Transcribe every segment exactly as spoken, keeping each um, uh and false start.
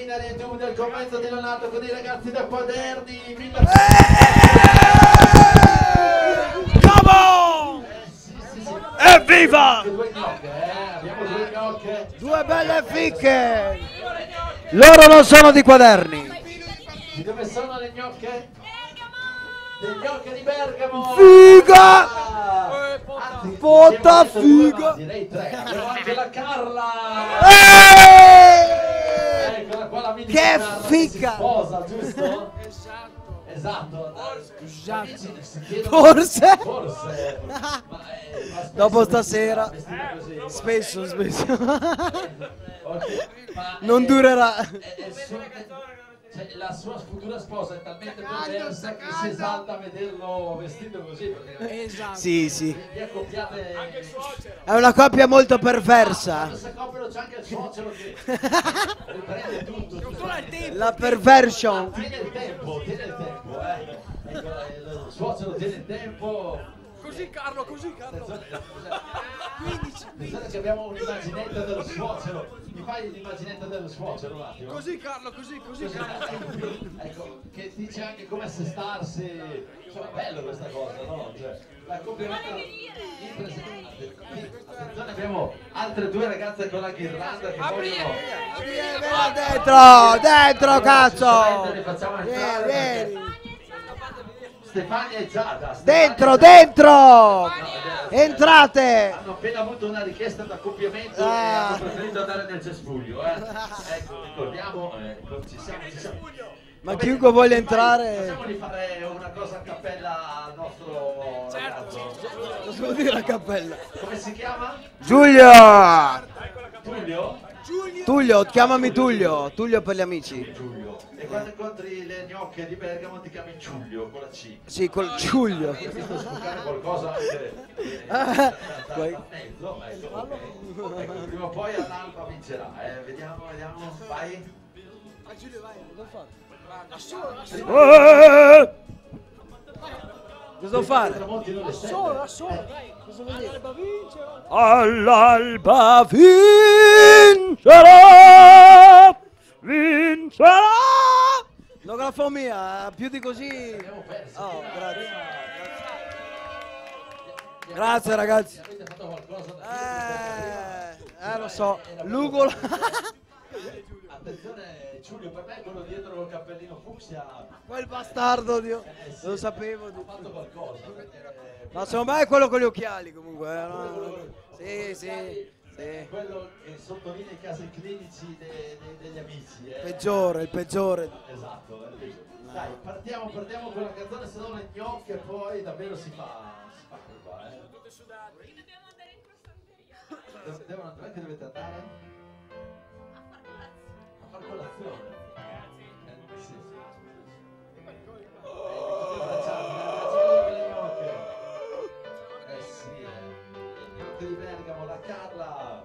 linea di YouTube del commento di Leonardo con i ragazzi da Quaderni. Mille... Come on! Eh, sì, sì, sì. Evviva! Due gnocche, eh? Abbiamo due gnocche. Due belle ficche. Loro non sono di Quaderni. Di dove sono le gnocche? Le gnocche di Bergamo! Figa! Anzi, Fotta dicevo figa! due, ma direi tre. Abbiamo anche la Carla! Eeeh! Eccola qua la mini Che Carla si figa! sposa, giusto? Esatto. Amici, si chiedono- Forse? Forse. Ma, eh, ma spesso Dopo vestita- stasera. vestita così. Spesso, spesso. Ok, ma, Non eh, durerà. è- è su- cioè, la sua futura sposa è talmente perversa che si esalta a vederlo vestito così. Esatto. Sì, sì. Vi accoppiate. È una coppia molto perversa. Quando si accoppiano c'è anche il suocero che riprende tutto. tutto. La perversion. Tiene il tempo, tiene il tempo, eh. Ecco, il suocero tiene il tempo. Così Carlo, così Carlo. Pensate che abbiamo un'immaginetta dello suocero. Mi fai l'immaginetta dello suocero un attimo? Così Carlo, così, così Così, Carlo. ecco, che dice anche come assestarsi. Insomma, bello questa cosa, no? Cioè, l'accoppiamento impressionante. Attenzione, abbiamo altre due ragazze con la ghirlanda che vogliono. Dentro, dentro, Allora, cazzo. li facciamo Vieni, entrare vieni. perché Stefania e Giada. Stefania Dentro, e Giada. dentro. No, adesso- Entrate. Hanno appena avuto una richiesta d'accoppiamento e Ah. hanno preferito andare nel cespuglio, eh. Ecco, ricordiamo, eh, ci siamo, ci siamo. Ma Vabbè, chiunque voglia fai- entrare. Facciamogli fare una cosa a cappella al nostro ragazzo. Cosa vuol dire la cappella? Come si chiama? Giulio. Tullio? Tullio, chiamami Tullio. Tullio per gli amici. Giulio. E quando incontri le gnocche di Bergamo ti chiami Giulio con la C. Sì, col Giulio. Io ti sto sbucare qualcosa anche eh, Ah, da- da- poi- da mezzo, ecco, ok. Ecco, prima o poi all'alba vincerà, eh. Vediamo, vediamo, vai. Eh! Cosa devo fare? Tramonti non le sente. Solo, solo, dai. Cosa vuol dire? All'alba vincerà, vincerà. L'ografomia, più di così. Abbiamo perso. Oh, grazie. Grazie ragazzi. Avete fatto qualcosa da Eh, eh lo so. L'ugolo. Attenzione Giulio, per me quello dietro col cappellino fucsia Quel bastardo, Dio. eh, sì, Lo sapevo. ha Dio. fatto qualcosa. perché- Ma secondo me è quello con gli occhiali comunque. eh, no, no, no. Sì, sì, È sì. quello che sottolinea i casi clinici de- de- degli amici. Eh. Peggiore, il peggiore. Esatto, è il peggiore. Dai, partiamo, partiamo con la canzone, se no le gnocche poi davvero si fa, si fa qua, eh. Devo- Devono andare, che dovete andare? A far colazione. Eh, sì, sì. Eh, abbracciarvi, abbracciarvi con le gnocche. Eh sì, eh. Le gnocche di Bergamo, la Carla.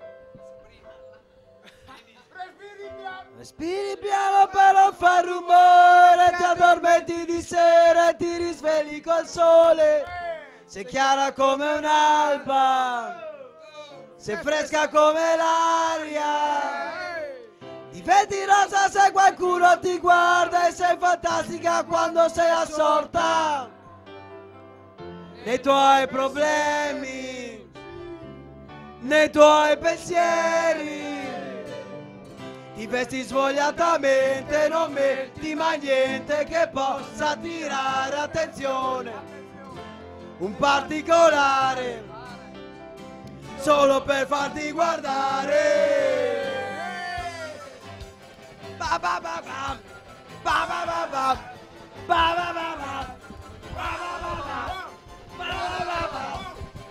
Respiri piano per non far rumore, ti addormenti di sera e ti risvegli col sole. Sei chiara come un'alba, sei fresca come l'aria. Diventi rosa se qualcuno ti guarda e sei fantastica quando sei assorta nei tuoi problemi, nei tuoi pensieri. Ti vesti svogliatamente, non metti mai niente che possa attirare attenzione. Un particolare, solo per farti guardare. Ba ba ba ba, ba ba ba ba, ba ba ba ba, ba ba ba ba, ba ba ba ba.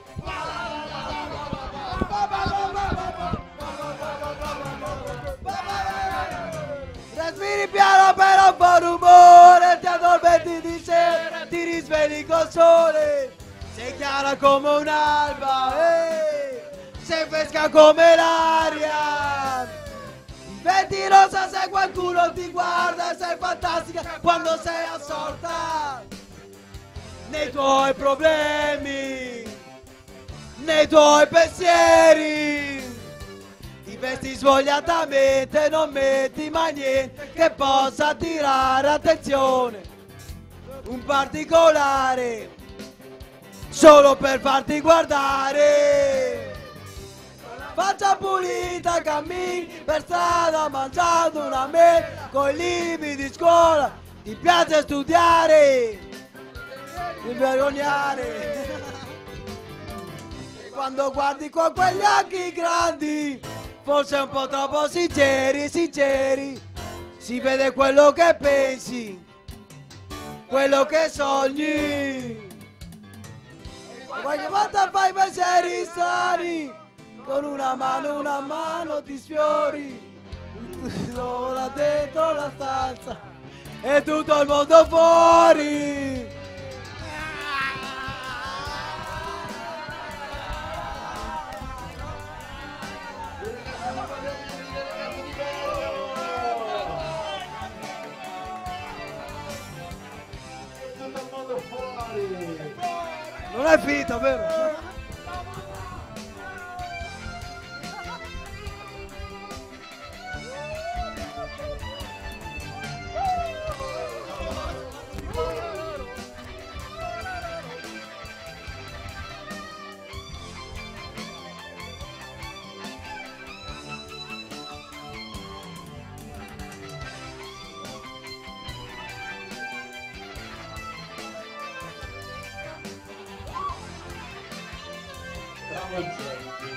Respiri piano per non fare rumore, ti addormenti di sera, ti risvegli col sole. Sei chiara come un'alba, eh, sei fresca come l'aria. Diventi rosa se qualcuno ti guarda, sei fantastica quando sei assorta nei tuoi problemi, nei tuoi pensieri. Ti vesti svogliatamente, non metti mai niente che possa attirare attenzione. Un particolare, solo per farti guardare. Faccia pulita, cammini per strada mangiando una mela, coi libri di scuola, ti piace studiare, ti vergognare. Quando guardi con quegli occhi grandi, forse un po' troppo sinceri, sinceri, si vede quello che pensi, quello che sogni. Qualche volta fai pensieri strani, con una mano, una mano ti sfiori, sola dentro la stanza e tutto il mondo fuori. Non è finita, vero? Bravo Genti.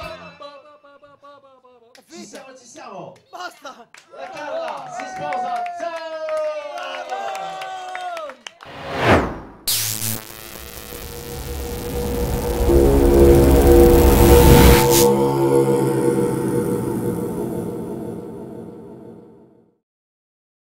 Ci siamo, ci siamo! Basta! La Carla si sposa